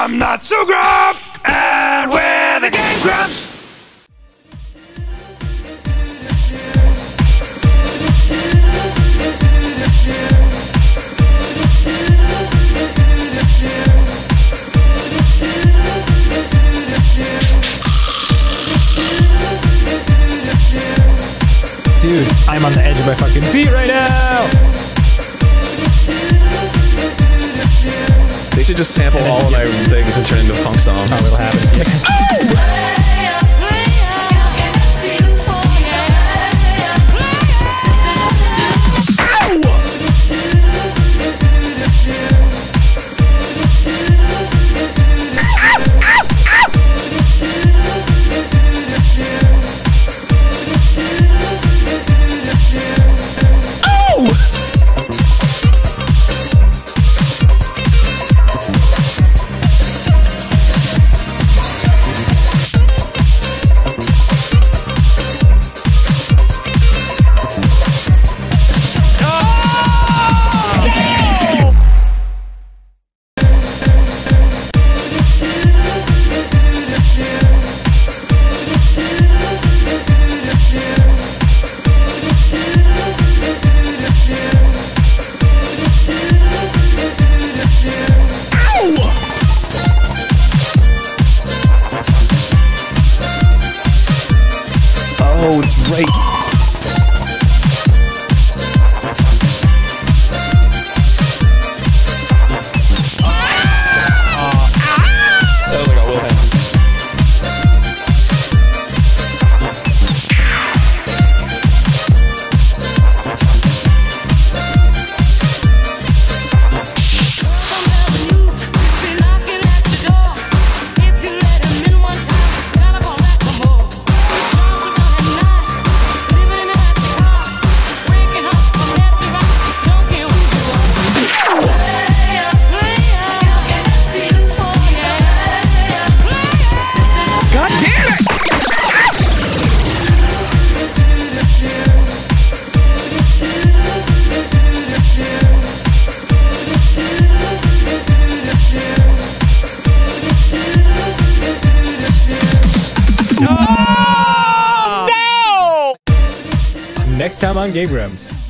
I'm not so grump, and we're the Game Grumps. Dude, I'm on the edge of my fucking seat right now! They should just sample all of my things and turn it into a funk song. Oh, it'll happen. Oh, it's right. That was like a Wilhelm. Next time on Game Grumps.